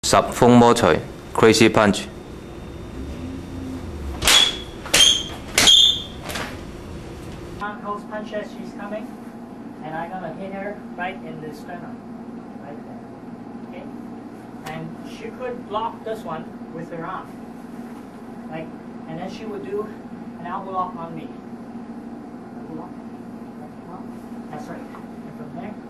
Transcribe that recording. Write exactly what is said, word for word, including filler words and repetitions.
十風魔錘 Crazy Punch。 Close punch as she's coming, and I'm gonna hit her right in the sternum, right there. Okay, and she could block this one with her arm, like, and then she would do an elbow lock on me. Elbow lock, elbow lock. That's right. And from there.